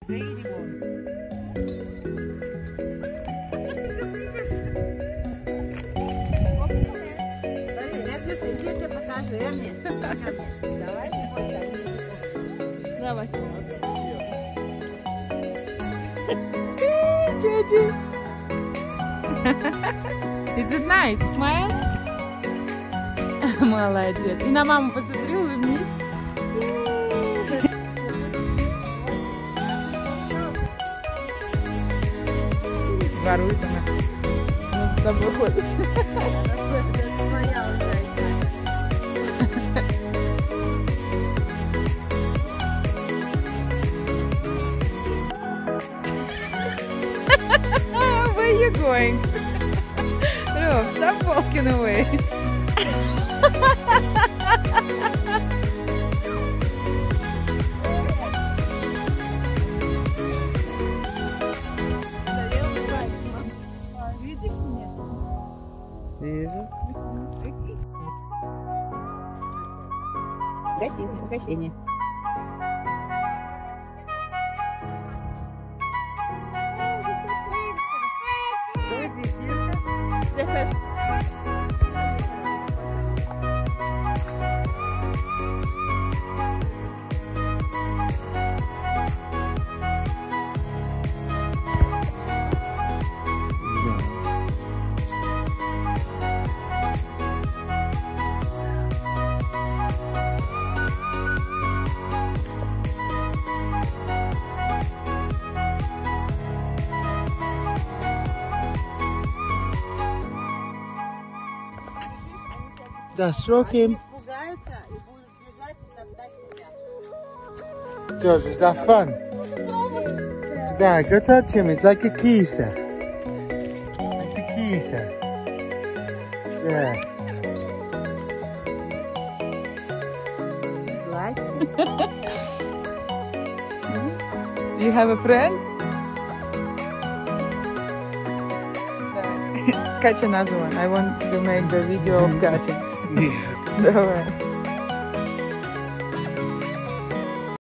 Very good. Я тебе покажу, давай ты Давай. Is it nice? Smile? Молодец. И на маму посмотри, улыбнись. Ворует она. Он с тобой ходит. Where are you going? Look, stop walking away. Вижу. Гостиница, угощение. Да, stroke him. Испугаются и будут бежать и топтать тебя. George, is that fun? Да, go touch him. It's like a geezer. Like a geezer. Yeah. Like? You have a friend? Catch another one. I want to make the video of catching. Yeah. Давай.